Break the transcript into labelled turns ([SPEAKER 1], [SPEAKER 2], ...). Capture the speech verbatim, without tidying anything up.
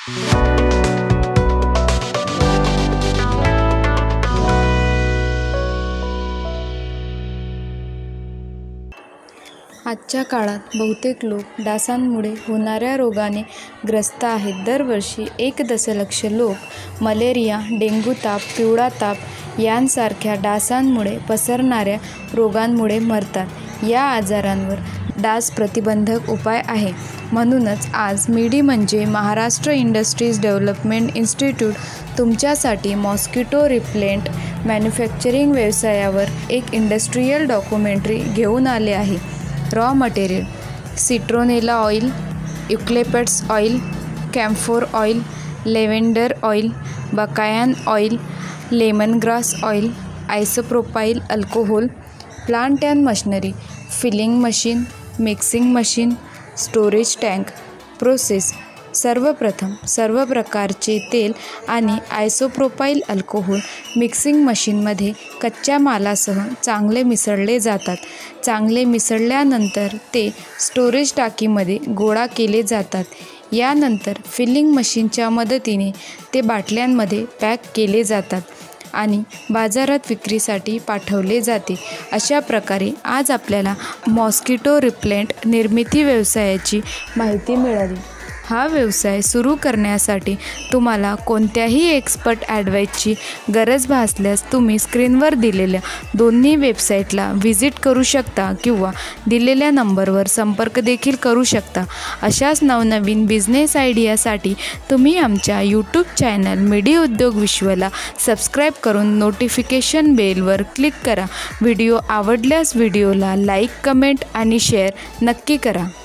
[SPEAKER 1] आजच्या काळात बहुतेक लोक डासांमुळे होणाऱ्या रोगाने ग्रस्त आहेत. दरवर्षी एक दशलक्ष लोक मलेरिया, डेंग्यू ताप, पिवळा ताप यांसारख्या डासांमुळे पसरणाऱ्या रोगांमुळे मरतात. या आजारांवर डास प्रतिबंधक उपाय आहे. म्हणूनच आज मिडी म्हणजे महाराष्ट्र इंडस्ट्रीज डेव्हलपमेंट इन्स्टिट्यूट तुमच्यासाठी मॉस्किटो रिपेलेंट मॅन्युफॅक्चरिंग व्यवसायावर एक इंडस्ट्रियल डॉक्युमेंटरी घेऊन आले आहे. Raw material: citronella oil, eucalyptus oil, camphor oil, lavender oil, बकायन oil, lemongrass oil, isopropyl alcohol. Plant and machinery: filling machine, mixing machine, storage tank. Process: सर्वप्रथम सर्व प्रकारचे तेल आणि आयसोप्रोपाइल अल्कोहोल मिक्सिंग मशीनमध्ये कच्च्या मालासह चांगले मिसळले जातात. चांगले मिसळल्यानंतर ते स्टोरेज टाकीमध्ये गोळा केले जातात. यानंतर फिलिंग मशीनच्या मदतीने ते बाटल्यांमध्ये पॅक केले जातात आणि बाजारात विक्रीसाठी पाठवले जाते. अशा प्रकारे आज आपल्याला मॉस्किटो रिपेलेंट निर्मिती व्यवसायाची माहिती मिळाली. हा व्यवसाय सुरू करण्यासाठी तुम्हाला कोणत्याही एक्सपर्ट ॲडवाईसची गरज भासल्यास तुम्ही स्क्रीनवर दिलेल्या दोन्ही वेबसाईटला व्हिजिट करू शकता किंवा दिलेल्या नंबरवर संपर्क देखील करू शकता. अशाच नवनवीन बिझनेस आयडियासाठी तुम्ही आमच्या यूट्यूब चॅनल मिडी उद्योग विश्वला सबस्क्राईब करून नोटिफिकेशन बेलवर क्लिक करा. व्हिडिओ आवडल्यास व्हिडिओला लाईक, कमेंट आणि शेअर नक्की करा.